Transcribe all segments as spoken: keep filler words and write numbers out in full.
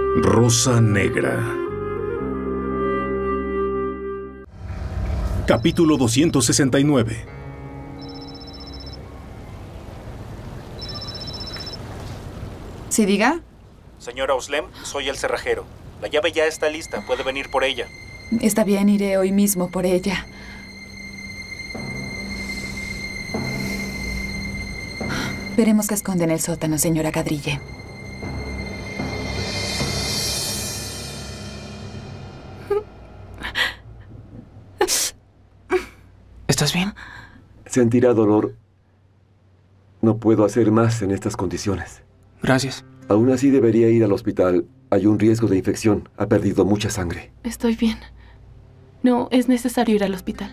Rosa Negra. Capítulo doscientos sesenta y nueve. ¿Sí, diga? Señora Oslem, soy el cerrajero. La llave ya está lista, puede venir por ella. Está bien, iré hoy mismo por ella. Veremos qué esconde en el sótano, señora Cadrille. ¿Estás bien? Sentirá dolor. No puedo hacer más en estas condiciones. Gracias. Aún así debería ir al hospital. Hay un riesgo de infección. Ha perdido mucha sangre. Estoy bien. No es necesario ir al hospital.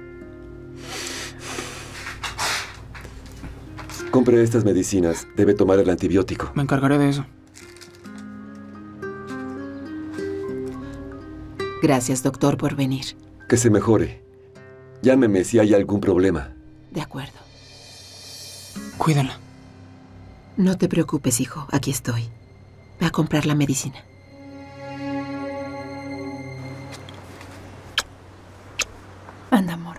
Compre estas medicinas. Debe tomar el antibiótico. Me encargaré de eso. Gracias, doctor, por venir. Que se mejore. Llámeme si hay algún problema. De acuerdo. Cuídala. No te preocupes, hijo. Aquí estoy. Ve a comprar la medicina. Anda, amor.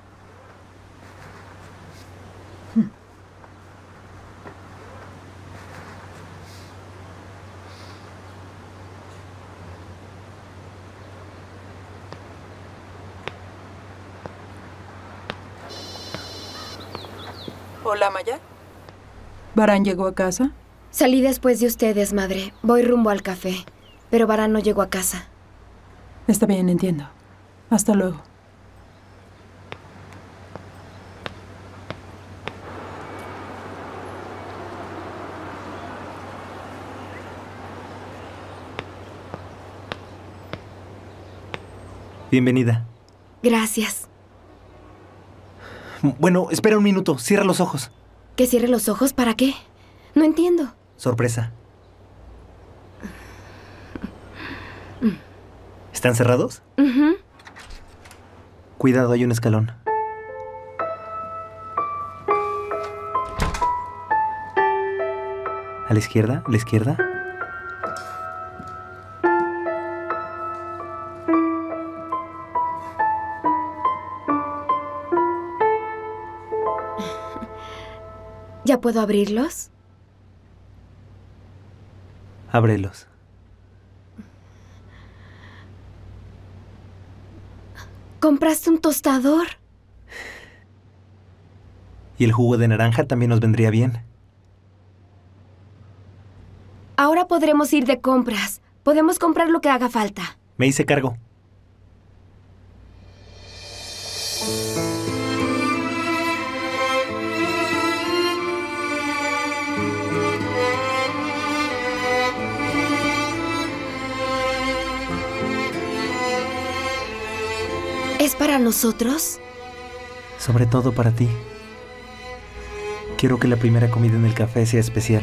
Hola, Maya. ¿Varán llegó a casa? Salí después de ustedes, madre. Voy rumbo al café. Pero Varán no llegó a casa. Está bien, entiendo. Hasta luego. Bienvenida. Gracias. Bueno, espera un minuto. Cierra los ojos. ¿Que cierre los ojos? ¿Para qué? No entiendo. Sorpresa. ¿Están cerrados? Uh-huh. Cuidado, hay un escalón. ¿A la izquierda? ¿A la izquierda? ¿Ya puedo abrirlos? Ábrelos. ¿Compraste un tostador? Y el jugo de naranja también nos vendría bien. Ahora podremos ir de compras. Podemos comprar lo que haga falta. Me hice cargo. ¿Es para nosotros? Sobre todo para ti. Quiero que la primera comida en el café sea especial.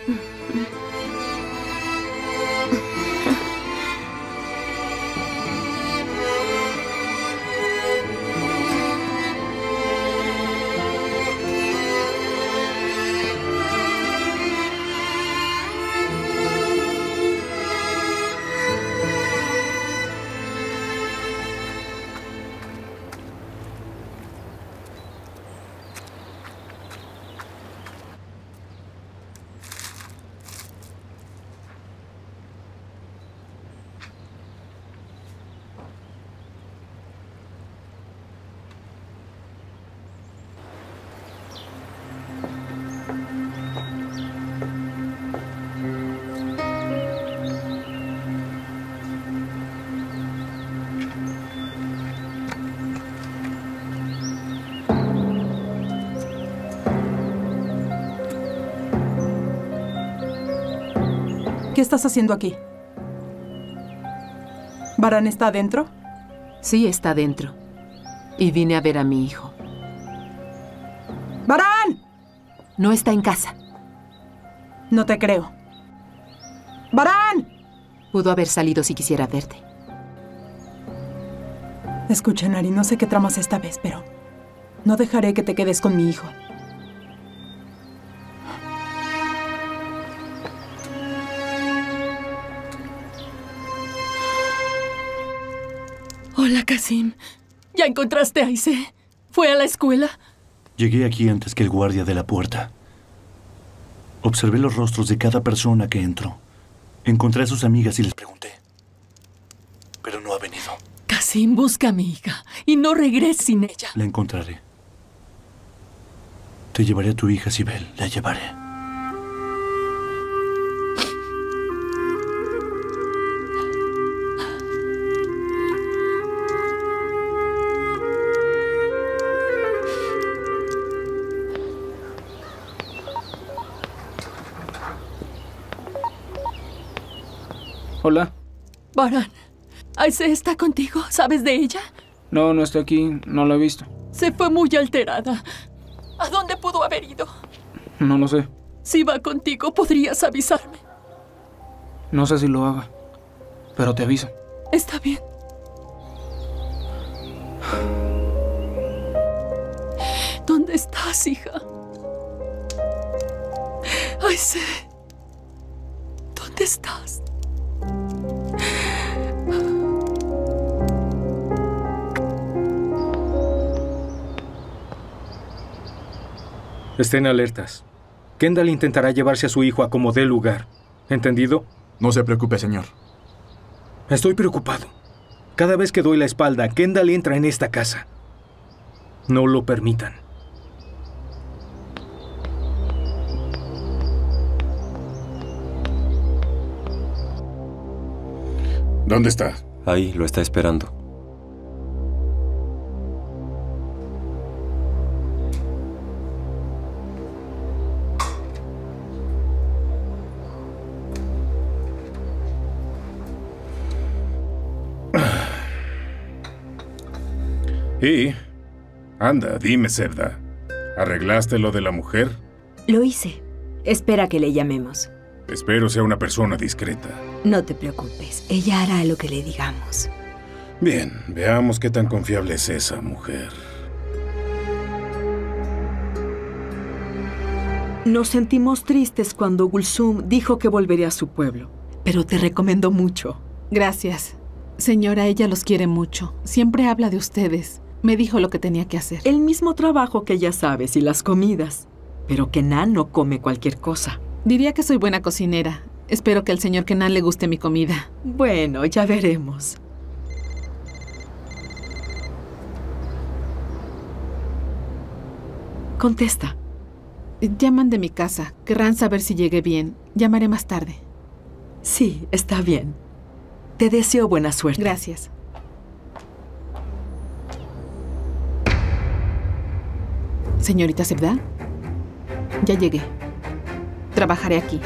¿Qué estás haciendo aquí? ¿Varán está adentro? Sí, está adentro. Y vine a ver a mi hijo. ¡Varán! No está en casa. No te creo. ¡Varán! Pudo haber salido si quisiera verte. Escucha, Nari, no sé qué tramas esta vez, pero no dejaré que te quedes con mi hijo. Hola, Kasim. ¿Ya encontraste a Aisé? ¿Fue a la escuela? Llegué aquí antes que el guardia de la puerta. Observé los rostros de cada persona que entró. Encontré a sus amigas y les pregunté. Pero no ha venido. Kasim, busca a mi hija y no regreses sin ella. La encontraré. Te llevaré a tu hija, Sibel. La llevaré. Hola. Baran, ¿Aisé está contigo? ¿Sabes de ella? No, no está aquí. No la he visto. Se fue muy alterada. ¿A dónde pudo haber ido? No lo sé. Si va contigo, ¿podrías avisarme? No sé si lo haga, pero te aviso. Está bien. ¿Dónde estás, hija? Aisé, ¿dónde estás? Estén alertas. Kendall intentará llevarse a su hijo a como dé lugar. ¿Entendido? No se preocupe, señor. Estoy preocupado. Cada vez que doy la espalda, Kendall entra en esta casa. No lo permitan. ¿Dónde está? Ahí, lo está esperando. Y, anda, dime, Sevda, ¿arreglaste lo de la mujer? Lo hice. Espera que le llamemos. Espero sea una persona discreta. No te preocupes, ella hará lo que le digamos. Bien, veamos qué tan confiable es esa mujer. Nos sentimos tristes cuando Gulsum dijo que volvería a su pueblo, pero te recomiendo mucho. Gracias. Señora, ella los quiere mucho. Siempre habla de ustedes. Me dijo lo que tenía que hacer. El mismo trabajo que ya sabes y las comidas. Pero Kenan no come cualquier cosa. Diría que soy buena cocinera. Espero que al señor Kenan le guste mi comida. Bueno, ya veremos. Contesta. Llaman de mi casa. Querrán saber si llegué bien. Llamaré más tarde. Sí, está bien. Te deseo buena suerte. Gracias. Señorita Sevda, ya llegué. Trabajaré aquí.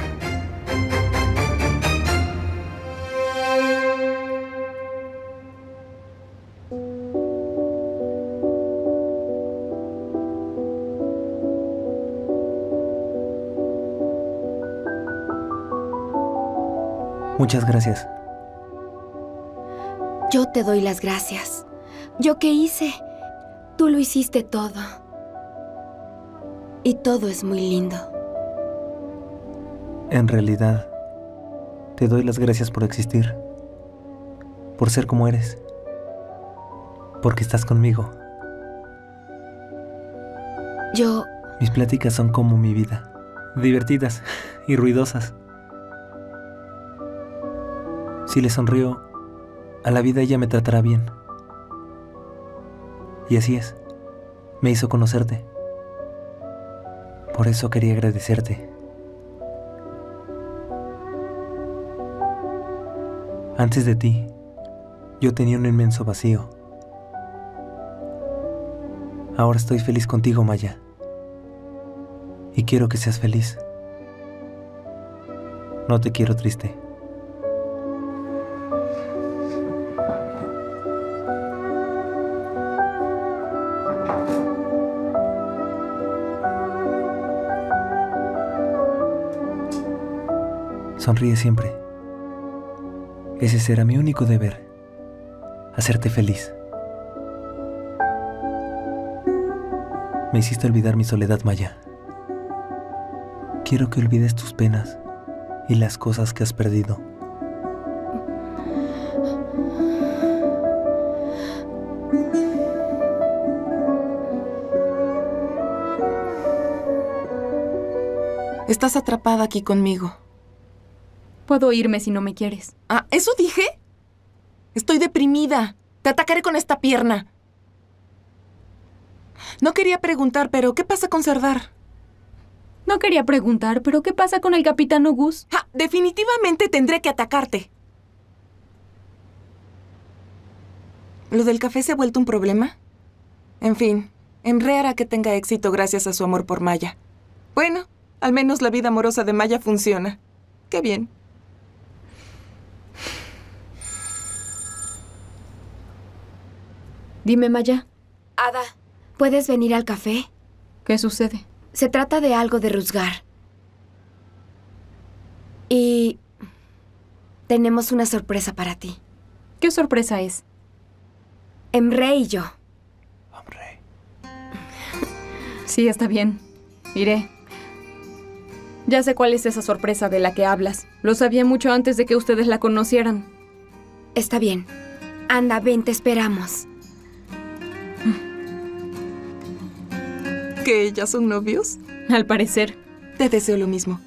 Muchas gracias. Yo te doy las gracias. ¿Yo qué hice? Tú lo hiciste todo. Y todo es muy lindo. En realidad, te doy las gracias por existir. Por ser como eres. Porque estás conmigo. Yo... Mis pláticas son como mi vida. Divertidas y ruidosas. Si le sonrío, a la vida ella me tratará bien. Y así es. Me hizo conocerte. Por eso quería agradecerte. Antes de ti, yo tenía un inmenso vacío. Ahora estoy feliz contigo, Maya. Y quiero que seas feliz. No te quiero triste. Sonríe siempre. Ese será mi único deber. Hacerte feliz. Me hiciste olvidar mi soledad, Maya. Quiero que olvides tus penas y las cosas que has perdido. Estás atrapada aquí conmigo. Puedo irme si no me quieres. Ah, ¿eso dije? Estoy deprimida. Te atacaré con esta pierna. No quería preguntar, pero ¿qué pasa con Serdar? No quería preguntar, pero ¿qué pasa con el capitán Gus? Ah, definitivamente tendré que atacarte. ¿Lo del café se ha vuelto un problema? En fin, Emre hará que tenga éxito gracias a su amor por Maya. Bueno, al menos la vida amorosa de Maya funciona. ¡Qué bien! Dime, Maya. Ada, ¿puedes venir al café? ¿Qué sucede? Se trata de algo de Rusgar. Y tenemos una sorpresa para ti. ¿Qué sorpresa es? Emre y yo. Emre. Sí, está bien. Iré. Ya sé cuál es esa sorpresa de la que hablas. Lo sabía mucho antes de que ustedes la conocieran. Está bien. Anda, ven, te esperamos. ¿Que ellas son novios? Al parecer. Te deseo lo mismo.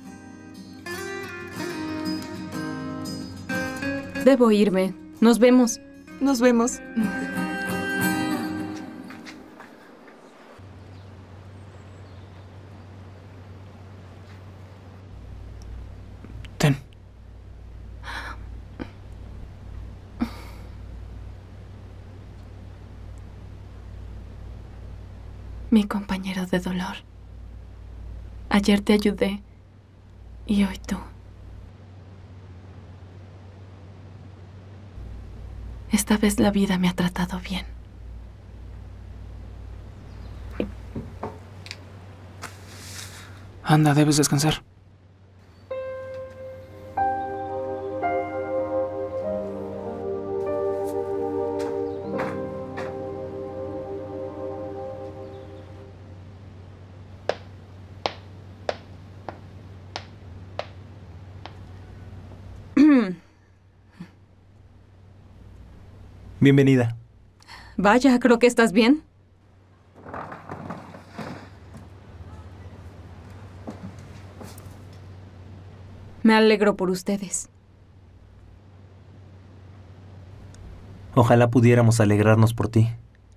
Debo irme. Nos vemos. Nos vemos. Ten. Mi compañero de dolor. Ayer te ayudé y hoy tú. Esta vez la vida me ha tratado bien. Anda, debes descansar. Bienvenida. Vaya, creo que estás bien. Me alegro por ustedes. Ojalá pudiéramos alegrarnos por ti.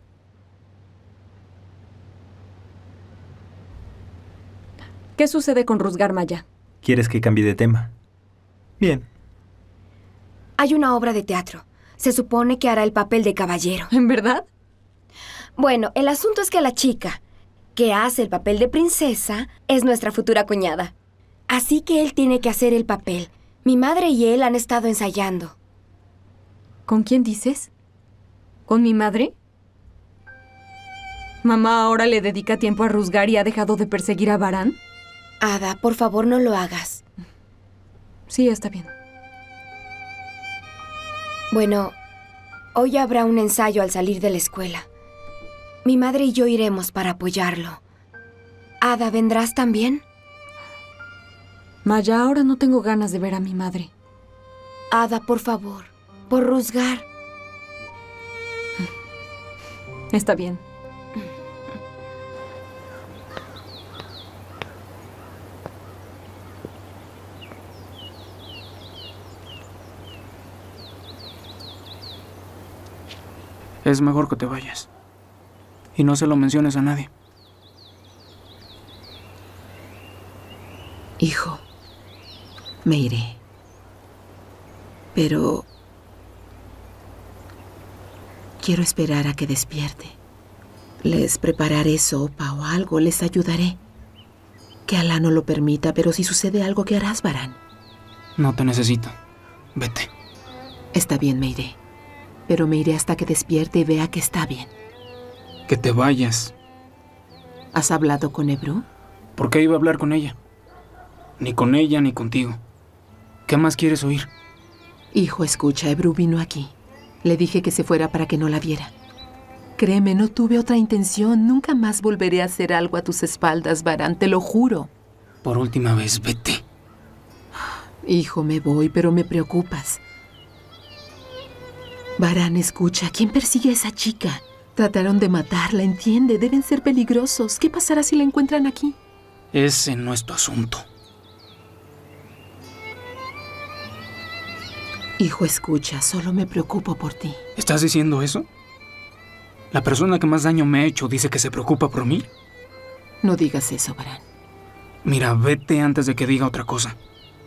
¿Qué sucede con Rusgar, Maya? ¿Quieres que cambie de tema? Bien. Hay una obra de teatro. Se supone que hará el papel de caballero. ¿En verdad? Bueno, el asunto es que la chica que hace el papel de princesa es nuestra futura cuñada. Así que él tiene que hacer el papel. Mi madre y él han estado ensayando. ¿Con quién dices? ¿Con mi madre? ¿Mamá ahora le dedica tiempo a Rusgar y ha dejado de perseguir a Varán? Ada, por favor, no lo hagas. Sí, está bien. Bueno, hoy habrá un ensayo al salir de la escuela. Mi madre y yo iremos para apoyarlo. Ada, ¿vendrás también? Maya, ahora no tengo ganas de ver a mi madre. Ada, por favor, por Rusgar. Está bien. Es mejor que te vayas. Y no se lo menciones a nadie. Hijo, me iré. Pero quiero esperar a que despierte. Les prepararé sopa o algo, les ayudaré. Que Alá no lo permita, pero si sucede algo, ¿qué harás, Varán? No te necesito. Vete. Está bien, me iré. Pero me iré hasta que despierte y vea que está bien. Que te vayas. ¿Has hablado con Ebru? ¿Por qué iba a hablar con ella? Ni con ella ni contigo. ¿Qué más quieres oír? Hijo, escucha, Ebru vino aquí. Le dije que se fuera para que no la viera. Créeme, no tuve otra intención. Nunca más volveré a hacer algo a tus espaldas, Varán, te lo juro. Por última vez, vete. Hijo, me voy, pero me preocupas. Varán, escucha, ¿quién persigue a esa chica? Trataron de matarla, entiende, deben ser peligrosos. ¿Qué pasará si la encuentran aquí? Ese no es tu asunto. Hijo, escucha, solo me preocupo por ti. ¿Estás diciendo eso? ¿La persona que más daño me ha hecho dice que se preocupa por mí? No digas eso, Varán. Mira, vete antes de que diga otra cosa.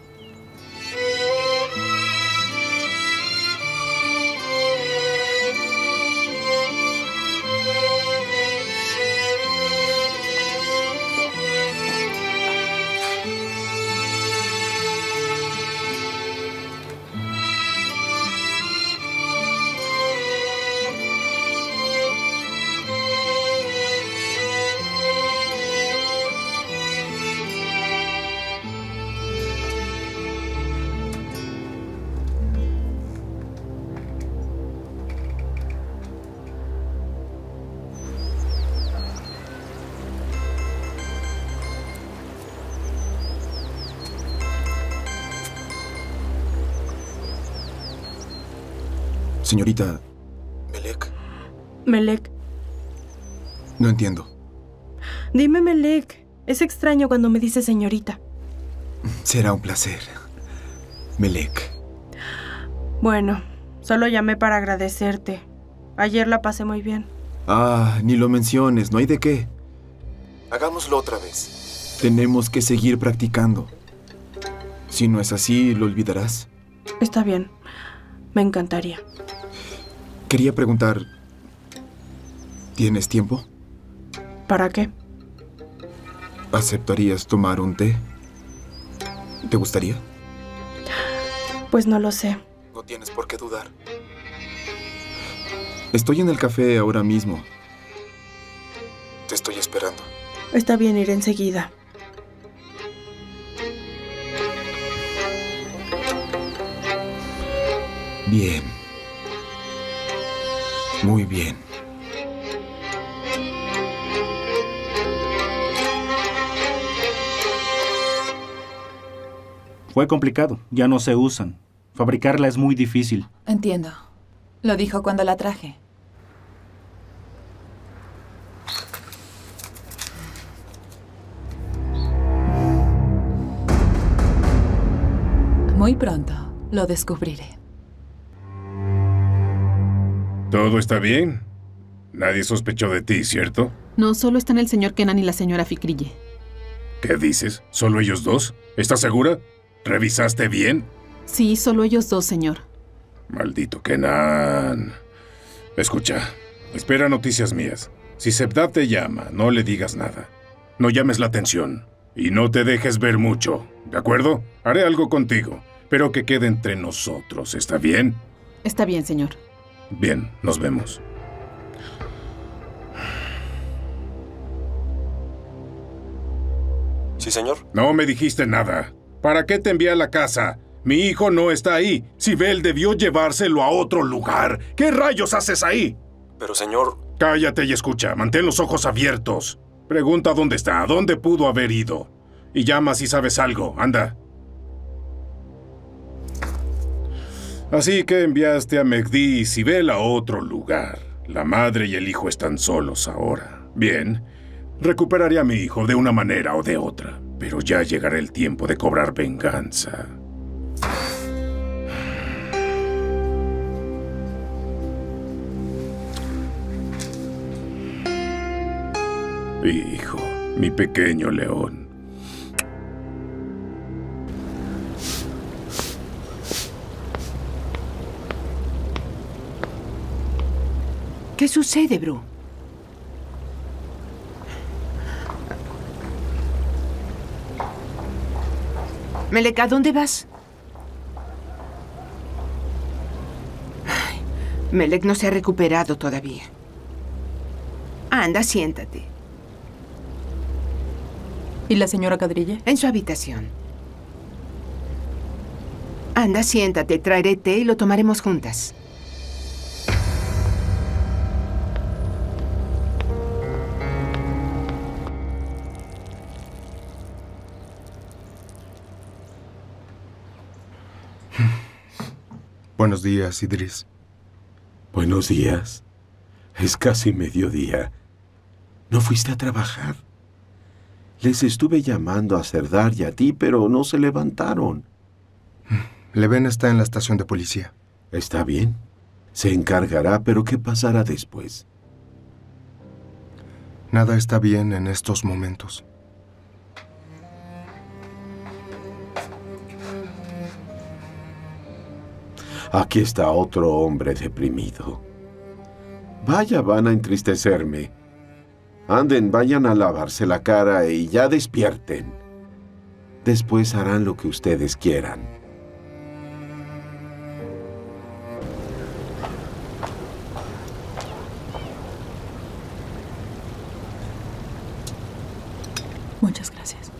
Señorita Melek. Melek. No entiendo. Dime Melek. Es extraño cuando me dice señorita. Será un placer. Melek. Bueno, solo llamé para agradecerte. Ayer la pasé muy bien. Ah, ni lo menciones, no hay de qué. Hagámoslo otra vez. Tenemos que seguir practicando. Si no es así, lo olvidarás. Está bien. Me encantaría. Quería preguntar, ¿tienes tiempo? ¿Para qué? ¿Aceptarías tomar un té? ¿Te gustaría? Pues no lo sé. No tienes por qué dudar. Estoy en el café ahora mismo. Te estoy esperando. Está bien, iré enseguida. Bien. Muy bien. Fue complicado, ya no se usan. Fabricarla es muy difícil. Entiendo. Lo dijo cuando la traje. Muy pronto lo descubriré. ¿Todo está bien? Nadie sospechó de ti, ¿cierto? No, solo están el señor Kenan y la señora Fikrille. ¿Qué dices? ¿Solo ellos dos? ¿Estás segura? ¿Revisaste bien? Sí, solo ellos dos, señor. Maldito Kenan. Escucha, espera noticias mías. Si Sebdat te llama, no le digas nada. No llames la atención. Y no te dejes ver mucho, ¿de acuerdo? Haré algo contigo, pero que quede entre nosotros, ¿está bien? Está bien, señor. Bien, nos vemos. Sí, señor. No me dijiste nada. ¿Para qué te envié a la casa? Mi hijo no está ahí. Sibel debió llevárselo a otro lugar. ¿Qué rayos haces ahí? Pero, señor... Cállate y escucha. Mantén los ojos abiertos. Pregunta dónde está, dónde pudo haber ido. Y llama si sabes algo. Anda. Así que enviaste a Mehdi y Sibel a otro lugar. La madre y el hijo están solos ahora. Bien. Recuperaré a mi hijo de una manera o de otra. Pero ya llegará el tiempo de cobrar venganza. Hijo, mi pequeño león. ¿Qué sucede, Bru? Melek, ¿a dónde vas? Ay, Melek no se ha recuperado todavía. Anda, siéntate. ¿Y la señora Kadrille? En su habitación. Anda, siéntate, traeré té y lo tomaremos juntas. Buenos días, Idris. Buenos días. Es casi mediodía. ¿No fuiste a trabajar? Les estuve llamando a Serdar y a ti, pero no se levantaron. Leven está en la estación de policía. Está bien. Se encargará, pero ¿qué pasará después? Nada está bien en estos momentos. Aquí está otro hombre deprimido. Vaya, van a entristecerme. Anden, vayan a lavarse la cara y ya despierten. Después harán lo que ustedes quieran. Muchas gracias.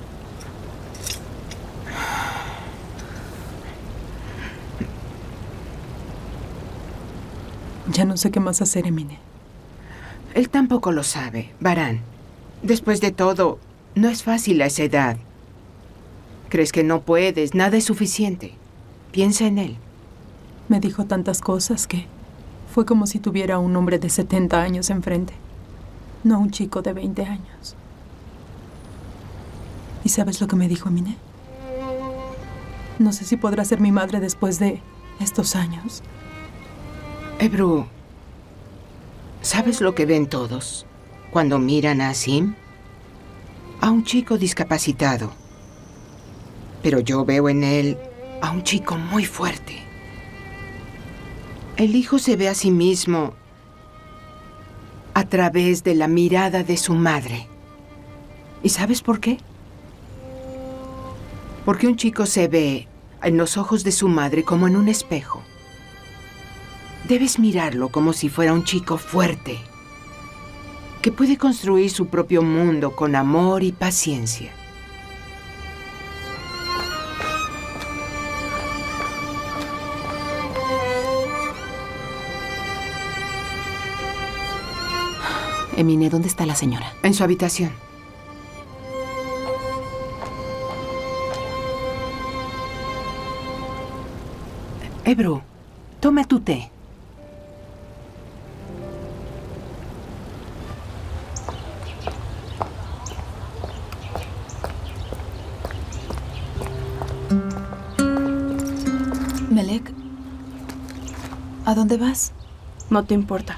Ya no sé qué más hacer, Emine. Él tampoco lo sabe, Varán. Después de todo, no es fácil a esa edad. Crees que no puedes, nada es suficiente. Piensa en él. Me dijo tantas cosas que fue como si tuviera a un hombre de setenta años enfrente, no un chico de veinte años. ¿Y sabes lo que me dijo, Emine? No sé si podrá ser mi madre después de estos años. Ebru, ¿sabes lo que ven todos cuando miran a Asim? A un chico discapacitado. Pero yo veo en él a un chico muy fuerte. El hijo se ve a sí mismo a través de la mirada de su madre. ¿Y sabes por qué? Porque un chico se ve en los ojos de su madre como en un espejo. Debes mirarlo como si fuera un chico fuerte, que puede construir su propio mundo con amor y paciencia. Emine, ¿dónde está la señora? En su habitación. Ebru, toma tu té. Melek, ¿a dónde vas? No te importa.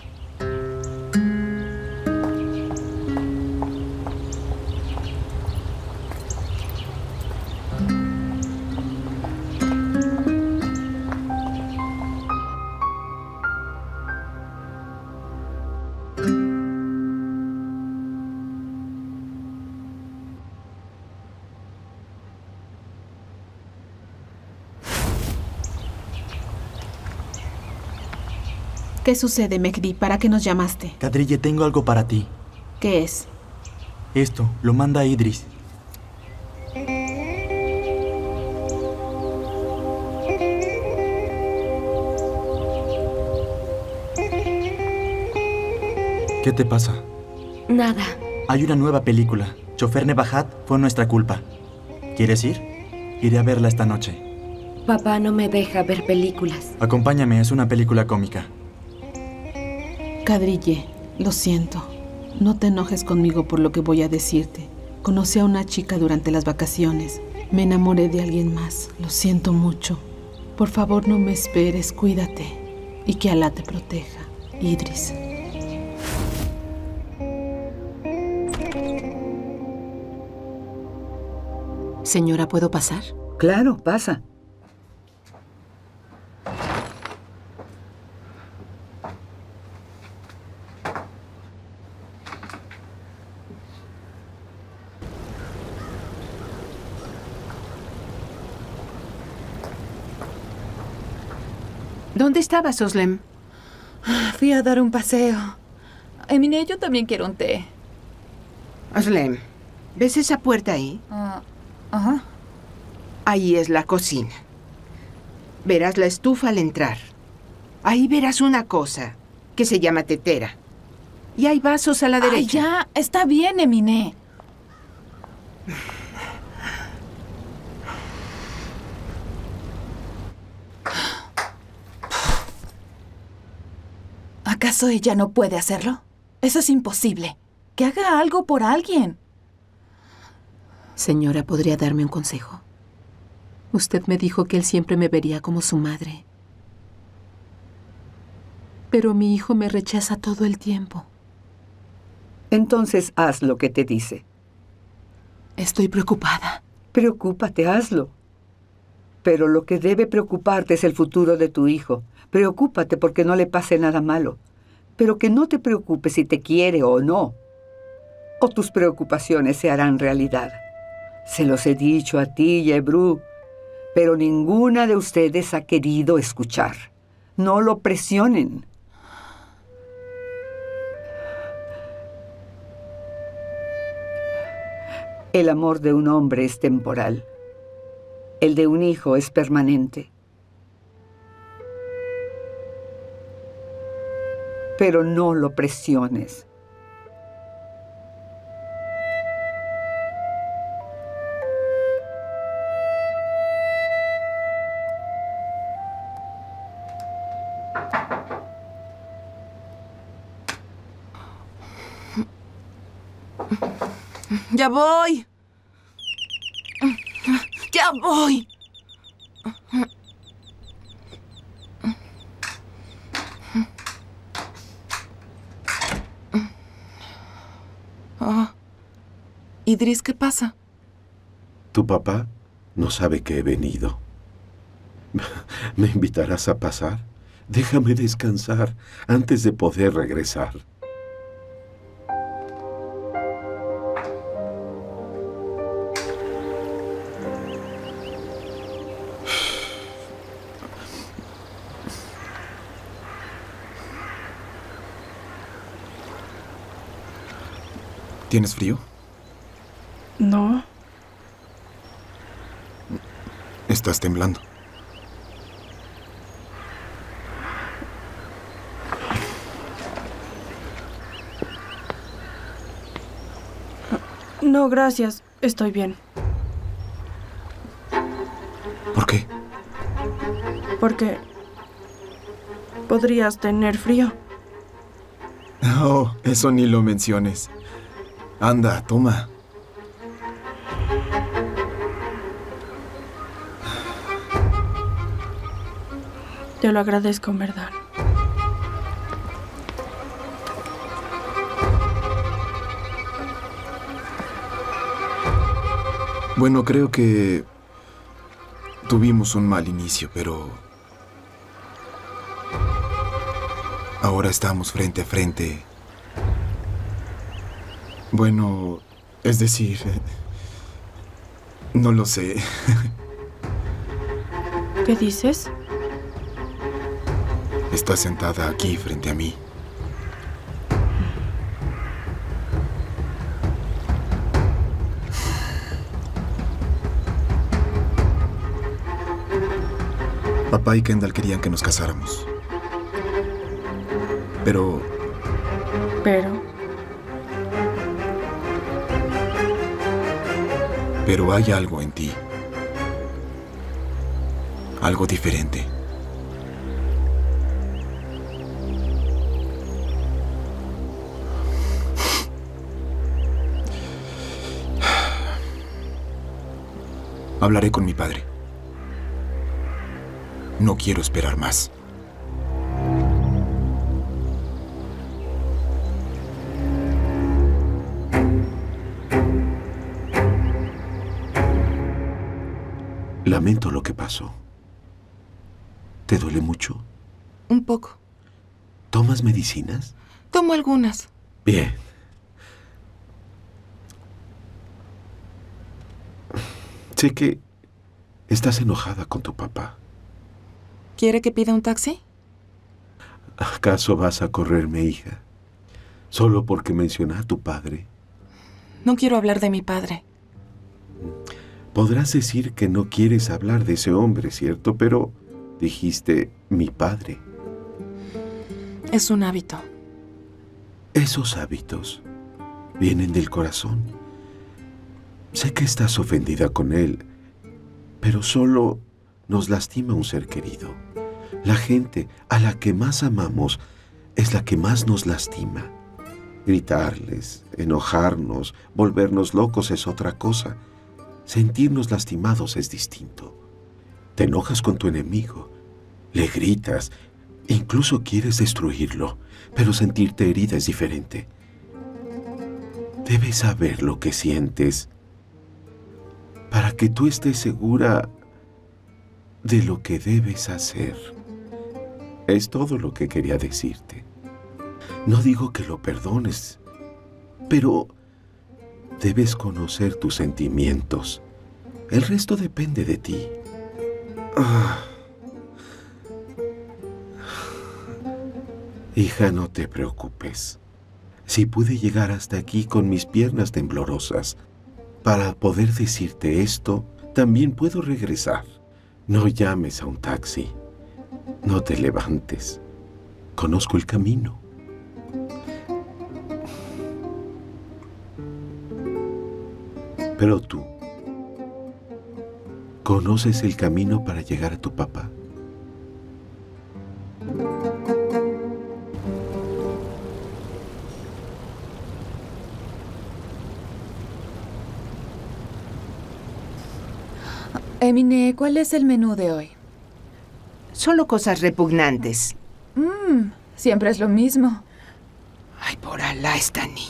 ¿Qué sucede, Mehdi? ¿Para qué nos llamaste? Kadriye, tengo algo para ti. ¿Qué es? Esto, lo manda Idris. ¿Qué te pasa? Nada. Hay una nueva película. Chofer Nebahat fue nuestra culpa. ¿Quieres ir? Iré a verla esta noche. Papá no me deja ver películas. Acompáñame, es una película cómica. Kadriye, lo siento. No te enojes conmigo por lo que voy a decirte. Conocí a una chica durante las vacaciones. Me enamoré de alguien más. Lo siento mucho. Por favor, no me esperes. Cuídate. Y que Alá te proteja. Idris. Señora, ¿puedo pasar? Claro, pasa. ¿Dónde estabas, Oslem? Fui a dar un paseo. Emine, yo también quiero un té. Oslem, ¿ves esa puerta ahí? Uh, ajá. Ahí es la cocina. Verás la estufa al entrar. Ahí verás una cosa que se llama tetera. Y hay vasos a la derecha. Ay, ya, está bien, Emine. ¿Acaso ella no puede hacerlo? Eso es imposible. Que haga algo por alguien. Señora, ¿podría darme un consejo? Usted me dijo que él siempre me vería como su madre. Pero mi hijo me rechaza todo el tiempo. Entonces haz lo que te dice. Estoy preocupada. Preocúpate, hazlo. Pero lo que debe preocuparte es el futuro de tu hijo. Preocúpate porque no le pase nada malo. Pero que no te preocupes si te quiere o no. O tus preocupaciones se harán realidad. Se los he dicho a ti y a Ebru, pero ninguna de ustedes ha querido escuchar. No lo presionen. El amor de un hombre es temporal. El de un hijo es permanente. Pero no lo presiones. ¡Ya voy! ¡Ya voy! Oh. Idris, ¿qué pasa? Tu papá no sabe que he venido. ¿Me invitarás a pasar? Déjame descansar antes de poder regresar. ¿Tienes frío? No. Estás temblando. No, gracias. Estoy bien. ¿Por qué? Porque podrías tener frío. Oh, eso ni lo menciones. Anda, toma. Te lo agradezco, en verdad. Bueno, creo que tuvimos un mal inicio, pero ahora estamos frente a frente. Bueno, es decir, no lo sé. ¿Qué dices? Está sentada aquí frente a mí. Papá y Kendall querían que nos casáramos. Pero... Pero... Pero hay algo en ti. Algo diferente. Hablaré con mi padre. No quiero esperar más. Lamento lo que pasó. ¿Te duele mucho? Un poco. ¿Tomas medicinas? Tomo algunas. Bien. Sé que estás enojada con tu papá. ¿Quiere que pida un taxi? ¿Acaso vas a correrme, hija? ¿Solo porque mencioné a tu padre? No quiero hablar de mi padre. Podrás decir que no quieres hablar de ese hombre, ¿cierto? Pero dijiste mi padre. Es un hábito. Esos hábitos vienen del corazón. Sé que estás ofendida con él, pero solo nos lastima un ser querido. La gente a la que más amamos es la que más nos lastima. Gritarles, enojarnos, volvernos locos es otra cosa. Sentirnos lastimados es distinto. Te enojas con tu enemigo, le gritas, incluso quieres destruirlo, pero sentirte herida es diferente. Debes saber lo que sientes para que tú estés segura de lo que debes hacer. Es todo lo que quería decirte. No digo que lo perdones, pero debes conocer tus sentimientos. El resto depende de ti. Ah. Hija, no te preocupes. Si pude llegar hasta aquí con mis piernas temblorosas para poder decirte esto, también puedo regresar. No llames a un taxi. No te levantes. Conozco el camino. Pero tú, ¿conoces el camino para llegar a tu papá? Emine, ¿cuál es el menú de hoy? Solo cosas repugnantes. Mmm, siempre es lo mismo. Ay, por Alá, esta niña.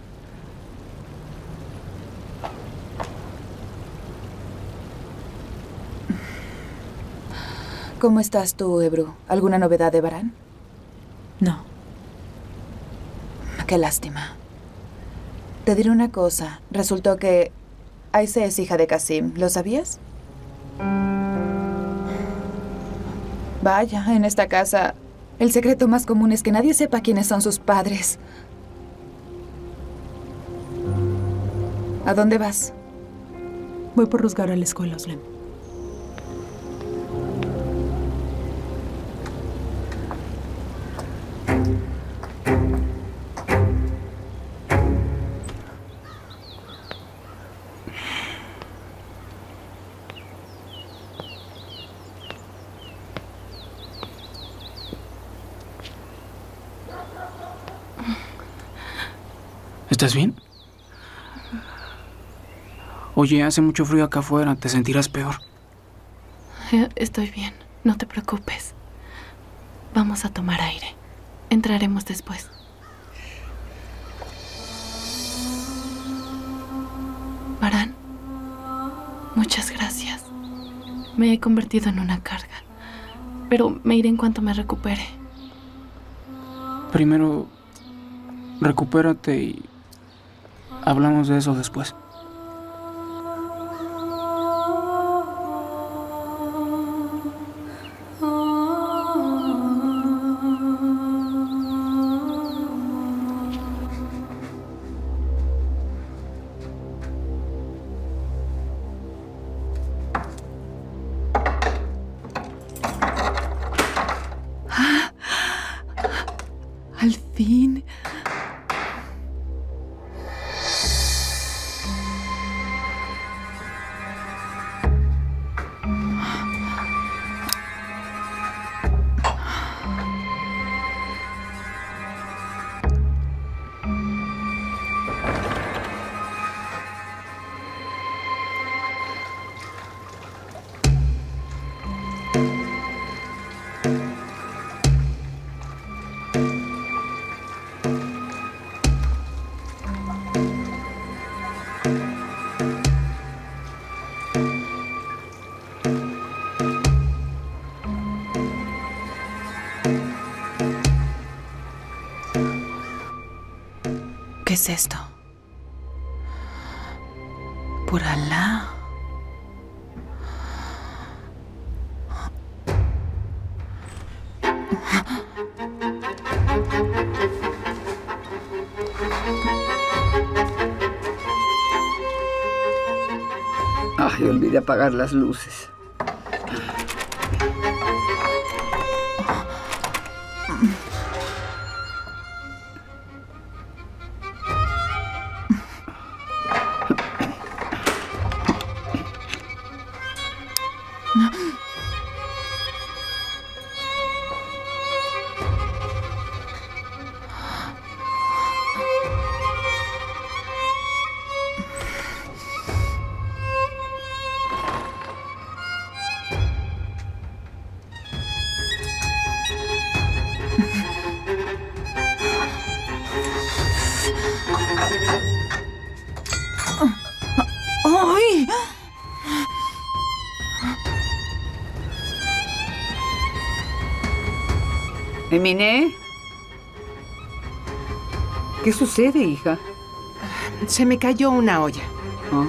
¿Cómo estás tú, Ebru? ¿Alguna novedad de Baran? No. Qué lástima. Te diré una cosa. Resultó que Aise es hija de Qasim. ¿Lo sabías? Vaya, en esta casa, el secreto más común es que nadie sepa quiénes son sus padres. ¿A dónde vas? Voy por Rusgar a la escuela, Oslem. ¿Estás bien? Oye, hace mucho frío acá afuera. Te sentirás peor. Estoy bien. No te preocupes. Vamos a tomar aire. Entraremos después. Baran, muchas gracias. Me he convertido en una carga. Pero me iré en cuanto me recupere. Primero, recupérate y hablamos de eso después. Al fin. ¿Qué es esto? Por Alá. Ay, olvidé apagar las luces. Eminé. ¿Qué sucede, hija? Se me cayó una olla. Oh.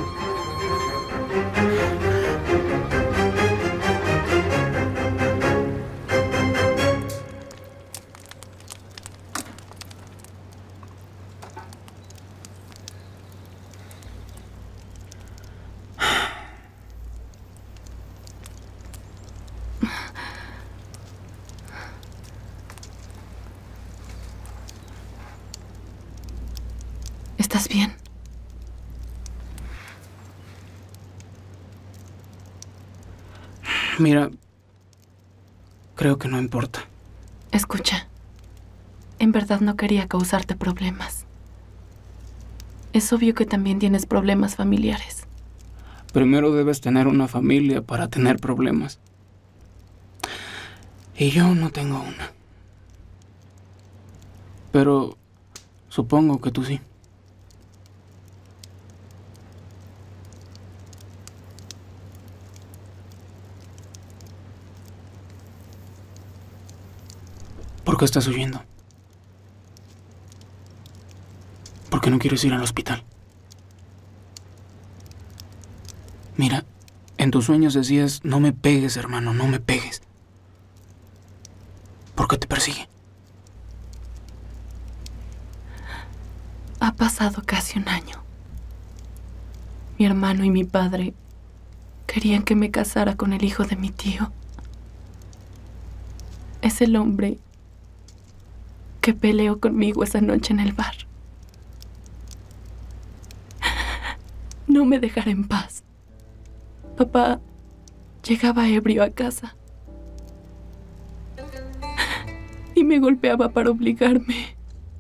¿Estás bien? Mira, creo que no importa. Escucha, en verdad no quería causarte problemas. Es obvio que también tienes problemas familiares. Primero debes tener una familia para tener problemas. Y yo no tengo una. Pero supongo que tú sí. ¿Por qué estás huyendo? ¿Por qué no quieres ir al hospital? Mira, en tus sueños decías, no me pegues, hermano, no me pegues. ¿Por qué te persigue? Ha pasado casi un año. Mi hermano y mi padre querían que me casara con el hijo de mi tío. Es el hombre que peleó conmigo esa noche en el bar. No me dejará en paz. Papá llegaba ebrio a casa y me golpeaba para obligarme.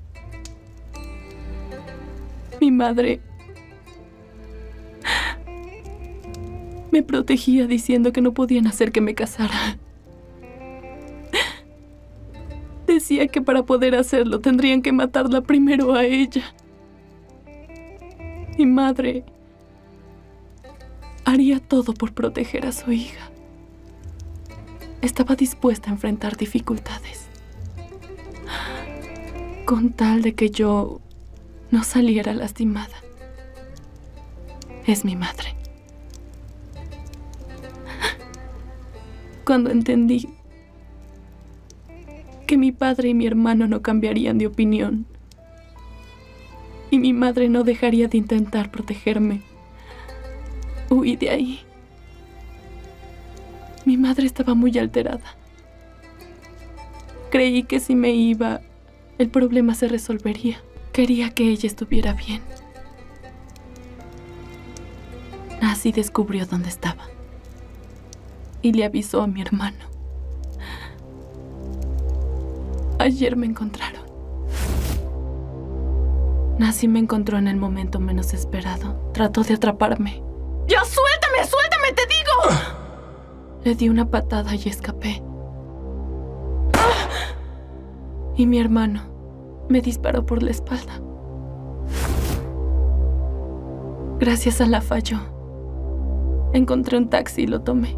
Mi madre me protegía diciendo que no podían hacer que me casara. Decía que para poder hacerlo tendrían que matarla primero a ella. Mi madre haría todo por proteger a su hija. Estaba dispuesta a enfrentar dificultades con tal de que yo no saliera lastimada. Es mi madre. Cuando entendí que mi padre y mi hermano no cambiarían de opinión y mi madre no dejaría de intentar protegerme, huí de ahí. Mi madre estaba muy alterada. Creí que si me iba, el problema se resolvería. Quería que ella estuviera bien. Así descubrió dónde estaba y le avisó a mi hermano. Ayer me encontraron. Nancy me encontró en el momento menos esperado. Trató de atraparme. ¡Ya suéltame, suéltame, te digo! Le di una patada y escapé. Y mi hermano me disparó por la espalda. Gracias a la falló. Encontré un taxi y lo tomé.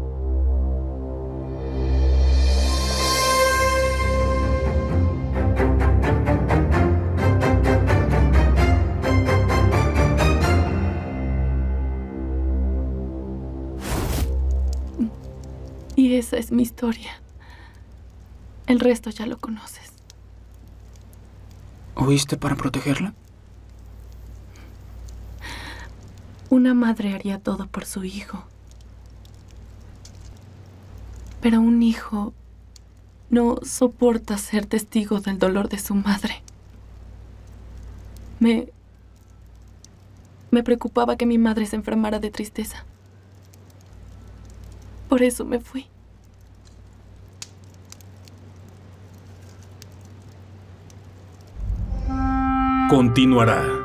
Y esa es mi historia. El resto ya lo conoces. ¿Huiste para protegerla? Una madre haría todo por su hijo. Pero un hijo no soporta ser testigo del dolor de su madre. Me... Me preocupaba que mi madre se enfermara de tristeza. Por eso me fui. Continuará.